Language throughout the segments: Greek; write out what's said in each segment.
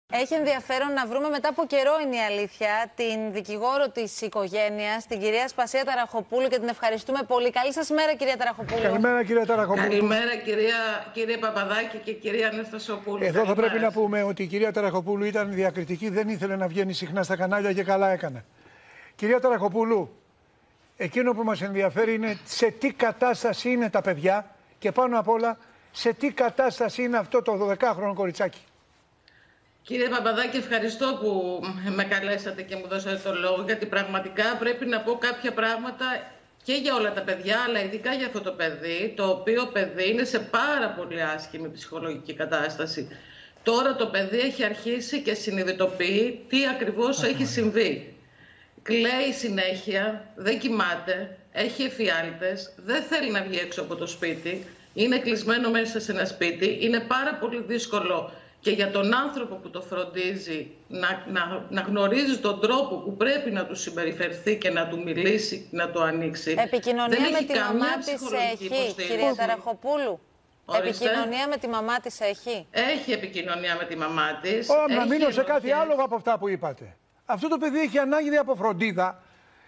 Έχει ενδιαφέρον να βρούμε, μετά από καιρό είναι η αλήθεια, την δικηγόρο της οικογένειας, την κυρία Σπασία Ταραχοπούλου, και την ευχαριστούμε πολύ. Καλή σας μέρα, κυρία Ταραχοπούλου. Καλημέρα, κυρία Ταραχοπούλου. Καλημέρα, κύριε Παπαδάκη και κυρία Αναστασοπούλου. Εδώ θα πρέπει να πούμε ότι η κυρία Ταραχοπούλου ήταν διακριτική, δεν ήθελε να βγαίνει συχνά στα κανάλια και καλά έκανε. Κυρία Ταραχοπούλου, εκείνο που μας ενδιαφέρει είναι σε τι κατάσταση είναι τα παιδιά και πάνω απ' όλα σε τι κατάσταση είναι αυτό το 12χρονο κοριτσάκι. Κύριε Παπαδάκη, ευχαριστώ που με καλέσατε και μου δώσατε το λόγο, γιατί πραγματικά πρέπει να πω κάποια πράγματα και για όλα τα παιδιά, αλλά ειδικά για αυτό το παιδί, το οποίο παιδί είναι σε πάρα πολύ άσχημη ψυχολογική κατάσταση. Τώρα το παιδί έχει αρχίσει και συνειδητοποιεί τι ακριβώς έχει συμβεί. Κλαίει συνέχεια, δεν κοιμάται, έχει εφιάλτες, δεν θέλει να βγει έξω από το σπίτι, είναι κλεισμένο μέσα σε ένα σπίτι, είναι πάρα πολύ δύσκολο και για τον άνθρωπο που το φροντίζει να γνωρίζει τον τρόπο που πρέπει να του συμπεριφερθεί και να του μιλήσει, να το ανοίξει. Επικοινωνία με τη μαμά της έχει, κυρία Ταραχοπούλου. Ορίστε. Επικοινωνία με τη μαμά της έχει. Έχει επικοινωνία με τη μαμά της. Να μείνω σε κάτι άλλο από αυτά που είπατε. Αυτό το παιδί έχει ανάγκη από φροντίδα.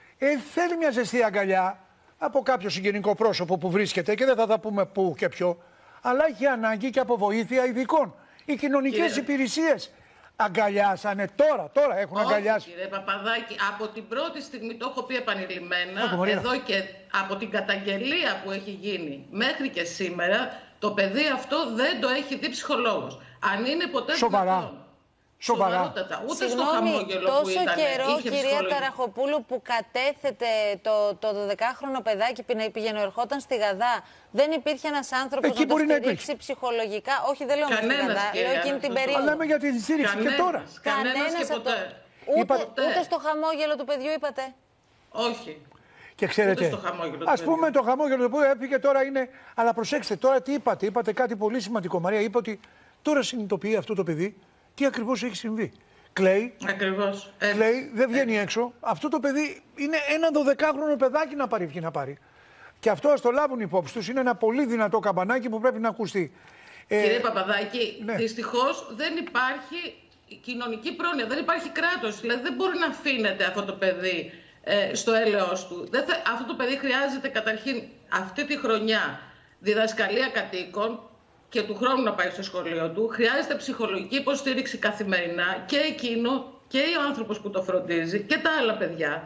Θέλει μια ζεστή αγκαλιά από κάποιο συγγενικό πρόσωπο που βρίσκεται και δεν θα τα πούμε πού και ποιο. Αλλά έχει ανάγκη και από βοήθεια ειδικών. Οι κοινωνικές υπηρεσίες αγκαλιάσανε τώρα έχουν αγκαλιάσει. Κύριε Παπαδάκη, από την πρώτη στιγμή, το έχω πει επανειλημμένα, εδώ και από την καταγγελία που έχει γίνει μέχρι και σήμερα, το παιδί αυτό δεν το έχει δει ψυχολόγος. Αν είναι ποτέ Σοβαρά. Σοβαρότατα. Ούτε στο χαμόγελο που ήταν. Τόσο καιρό, κυρία Ταραχοπούλου, που κατέθετε το 12χρονο παιδάκι πήγαινε ερχόταν στη Γαδά, δεν υπήρχε ένας άνθρωπος να το στηρίξει ψυχολογικά? Όχι, δεν λέω με στη Γαδά, λέω εκείνη την περίοδο. Αλλά λέμε για τη στήριξη και τώρα. Κανένας και ποτέ. Ούτε στο χαμόγελο του παιδιού είπατε? Όχι. Και ξέρετε, ας πούμε το χαμόγελο που έφυγε τώρα είναι. Αλλά προσέξτε τώρα τι είπατε. Είπατε κάτι πολύ σημαντικό, Μαρία. Είπε ότι τώρα συνειδητοποιεί αυτό το παιδί τι ακριβώς έχει συμβεί. Κλαίει. Ακριβώς. Κλαίει, δεν βγαίνει έξω. Αυτό το παιδί είναι ένα 12χρονο παιδάκι να πάρει, να πάρει. Και αυτό ας το λάβουν υπόψη τους. Είναι ένα πολύ δυνατό καμπανάκι που πρέπει να ακουστεί. Κύριε Παπαδάκη, ναι. Δυστυχώς δεν υπάρχει κοινωνική πρόνοια, δεν υπάρχει κράτος. Δηλαδή δεν μπορεί να αφήνεται αυτό το παιδί στο έλεος του. Αυτό το παιδί χρειάζεται καταρχήν αυτή τη χρονιά διδασκαλία κατοίκων και του χρόνου να πάει στο σχολείο του. Χρειάζεται ψυχολογική υποστήριξη καθημερινά και εκείνο και ο άνθρωπος που το φροντίζει και τα άλλα παιδιά.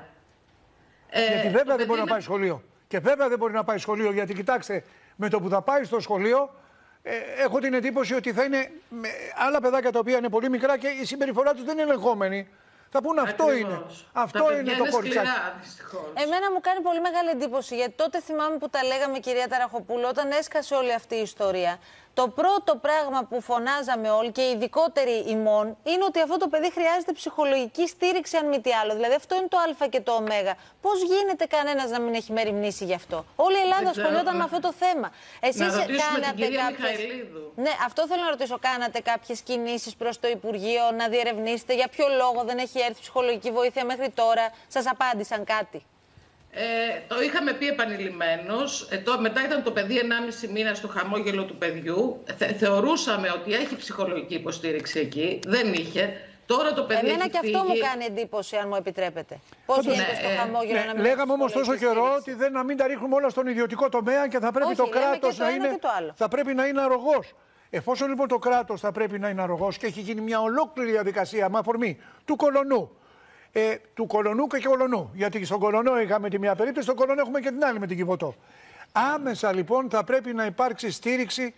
Γιατί βέβαια δεν μπορεί να πάει σχολείο. Και βέβαια δεν μπορεί να πάει σχολείο, γιατί κοιτάξτε, με το που θα πάει στο σχολείο, έχω την εντύπωση ότι θα είναι με άλλα παιδάκια τα οποία είναι πολύ μικρά και η συμπεριφορά τους δεν είναι ελεγχόμενη. Θα πούν αυτό είναι. Αυτό είναι το κοριτσάκι. Εμένα μου κάνει πολύ μεγάλη εντύπωση, γιατί τότε θυμάμαι που τα λέγαμε, κυρία Ταραχοπούλου, όταν έσκασε όλη αυτή η ιστορία. Το πρώτο πράγμα που φωνάζαμε όλοι και ειδικότεροι ημών είναι ότι αυτό το παιδί χρειάζεται ψυχολογική στήριξη, αν μη τι άλλο. Δηλαδή αυτό είναι το Α και το Ω. Πώς γίνεται κανένας να μην έχει μεριμνήσει γι' αυτό? Όλη η Ελλάδα ασχολιόταν με αυτό το θέμα. Εσείς κάνατε κάποιες. Ναι, αυτό θέλω να ρωτήσω. Κάνατε κάποιες κινήσεις προς το Υπουργείο να διερευνήσετε για ποιο λόγο δεν έχει έρθει ψυχολογική βοήθεια μέχρι τώρα? Σας απάντησαν κάτι? Το είχαμε πει επανειλημμένως. Μετά ήταν το παιδί 1,5 μήνα στο χαμόγελο του παιδιού. Θεωρούσαμε ότι έχει ψυχολογική υποστήριξη εκεί. Δεν είχε. Τώρα το παιδί. Εμένα και αυτό μου κάνει εντύπωση, αν μου επιτρέπετε. Πώς γίνεται στο χαμόγελο να μην. Λέγαμε όμως τόσο καιρό ότι να μην τα ρίχνουμε όλα στον ιδιωτικό τομέα και θα πρέπει το κράτος να είναι. Θα πρέπει να είναι αρρωγός. Εφόσον λοιπόν το κράτος θα πρέπει να είναι αρρωγός και έχει γίνει μια ολόκληρη διαδικασία με αφορμή του Κολονού. Του Κολονού και Κολονού. Γιατί στον Κολονό είχαμε τη μία περίπτωση, στον Κολονό έχουμε και την άλλη με την Κιβωτό. Άμεσα λοιπόν θα πρέπει να υπάρξει στήριξη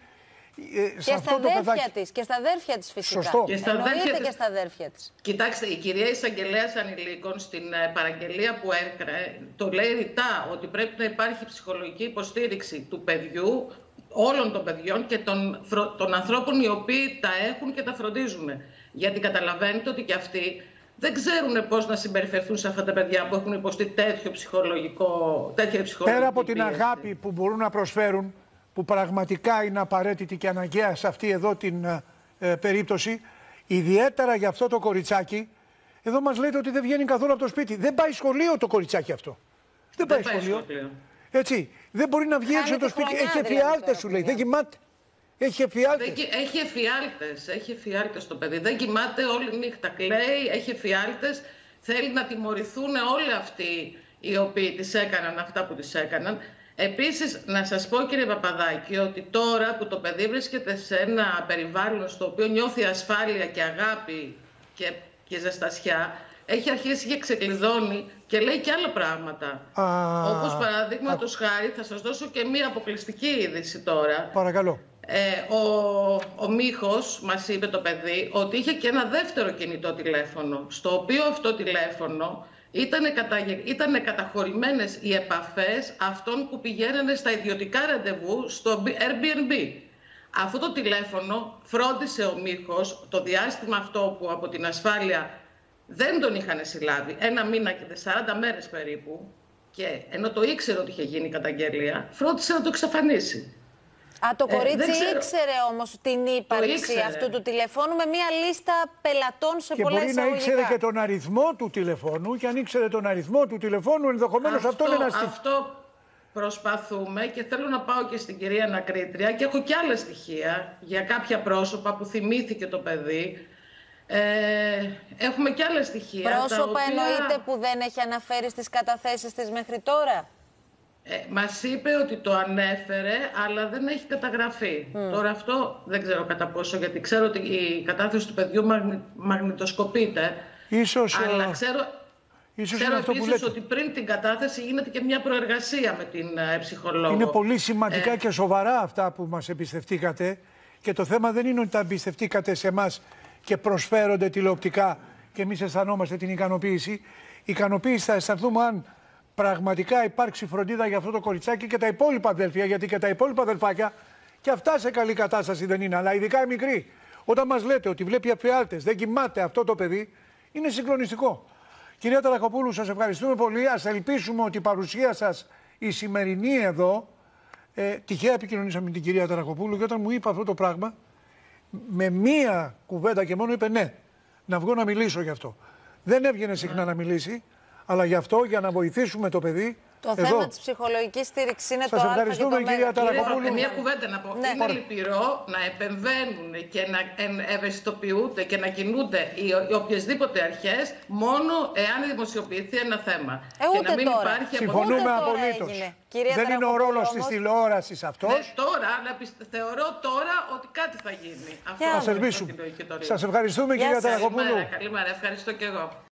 σε αυτό το παιδάκι. Και στα αδέρφια της φυσικά. Σωστό. Και στα αδέρφια της. Κοιτάξτε, η κυρία Εισαγγελέας Ανηλίκων στην παραγγελία που έκανε το λέει ρητά ότι πρέπει να υπάρχει ψυχολογική υποστήριξη του παιδιού, όλων των παιδιών και των ανθρώπων οι οποίοι τα έχουν και τα φροντίζουν. Γιατί καταλαβαίνετε ότι και αυτοί δεν ξέρουν πώς να συμπεριφερθούν σε αυτά τα παιδιά που έχουν υποστεί τέτοια ψυχολογική. Πέρα από την αγάπη που μπορούν να προσφέρουν, που πραγματικά είναι απαραίτητη και αναγκαία σε αυτή εδώ την περίπτωση, ιδιαίτερα για αυτό το κοριτσάκι, εδώ μας λέτε ότι δεν βγαίνει καθόλου από το σπίτι. Δεν πάει σχολείο το κοριτσάκι αυτό. Δεν πάει σχολείο. Έτσι. Δεν μπορεί να βγει έξω από το σπίτι. Έχει εφιάλτες, σου λέει. Δεν κοιμάται. Έχει εφιάλτες. Έχει εφιάλτες το παιδί. Δεν κοιμάται όλη νύχτα. Κλαίει, έχει εφιάλτες. Θέλει να τιμωρηθούν όλοι αυτοί οι οποίοι τις έκαναν αυτά που τις έκαναν. Επίσης, να σας πω, κύριε Παπαδάκη, ότι τώρα που το παιδί βρίσκεται σε ένα περιβάλλον στο οποίο νιώθει ασφάλεια και αγάπη και ζεστασιά, έχει αρχίσει και ξεκλειδώνει και λέει και άλλα πράγματα. Όπως παραδείγματος χάρη, θα σας δώσω και μία αποκλειστική είδηση τώρα. Παρακαλώ. Ο Μίχος μας είπε, το παιδί, ότι είχε και ένα δεύτερο κινητό τηλέφωνο, στο οποίο αυτό τηλέφωνο ήταν καταχωρημένες οι επαφές αυτών που πηγαίνανε στα ιδιωτικά ραντεβού στο Airbnb. Αυτό το τηλέφωνο φρόντισε ο Μίχος το διάστημα αυτό που από την ασφάλεια δεν τον είχαν συλλάβει, 1 μήνα και 40 μέρες περίπου, και ενώ το ήξερε ότι είχε γίνει η καταγγελία, φρόντισε να το εξαφανίσει. Το κορίτσι ήξερε όμως την ύπαρξη αυτού του τηλεφώνου με μια λίστα πελατών σε πολλά εισαγωγικά. Και μπορεί να ήξερε και τον αριθμό του τηλεφώνου, και αν ήξερε τον αριθμό του τηλεφώνου, ενδεχομένως αυτό είναι ένα στοιχείο. Αυτό προσπαθούμε, και θέλω να πάω και στην κυρία ανακρίτρια, και έχω και άλλα στοιχεία για κάποια πρόσωπα που θυμήθηκε το παιδί. Έχουμε και άλλα στοιχεία. Πρόσωπα εννοείται που δεν έχει αναφέρει στις καταθέσεις της μέχρι τώρα. Μας είπε ότι το ανέφερε, αλλά δεν έχει καταγραφεί. Τώρα αυτό δεν ξέρω κατά πόσο, γιατί ξέρω ότι η κατάθεση του παιδιού μαγνητοσκοπείται. Αλλά ξέρω επίσης ότι πριν την κατάθεση γίνεται και μια προεργασία με την ψυχολόγο. Είναι πολύ σημαντικά και σοβαρά αυτά που μας εμπιστευτήκατε, και το θέμα δεν είναι ότι τα εμπιστευτήκατε σε εμάς και προσφέρονται τηλεοπτικά και εμείς αισθανόμαστε την ικανοποίηση. Η ικανοποίηση θα αισθανθούμε αν πραγματικά υπάρξει φροντίδα για αυτό το κοριτσάκι και τα υπόλοιπα αδέλφια, γιατί και τα υπόλοιπα αδελφάκια και αυτά σε καλή κατάσταση δεν είναι, αλλά ειδικά οι μικροί. Όταν μας λέτε ότι βλέπει εφιάλτες, δεν κοιμάται αυτό το παιδί, είναι συγκλονιστικό. Κυρία Ταραχοπούλου, σας ευχαριστούμε πολύ. Ας ελπίσουμε ότι η παρουσία σας η σημερινή εδώ, τυχαία επικοινωνήσαμε με την κυρία Ταραχοπούλου, και όταν μου είπε αυτό το πράγμα, με μία κουβέντα και μόνο είπε ναι, να βγω να μιλήσω γι' αυτό. Δεν έβγαινε συχνά να μιλήσει, αλλά γι' αυτό, για να βοηθήσουμε το παιδί. Το θέμα της ψυχολογικής στήριξης είναι σας το αλφα και το μέγα. κυρία Ταραχοπούλου. Μια κουβέντα να πω. Ναι, είναι λυπηρό να επεμβαίνουν και να ευαισθητοποιούνται και να κινούνται οι οποιασδήποτε αρχές μόνο εάν δημοσιοποιηθεί ένα θέμα. Και να μην τώρα. Υπάρχει συμφωνούμε απολύτως. Δεν είναι ο ρόλος της τηλεόρασης αυτός. Τώρα, αλλά θεωρώ τώρα ότι κάτι θα γίνει. Ας ελπίσουμε. Σας ευχαριστούμε, κυρία Ταραχοπούλου. Καλημέρα, ευχαριστώ και εγώ.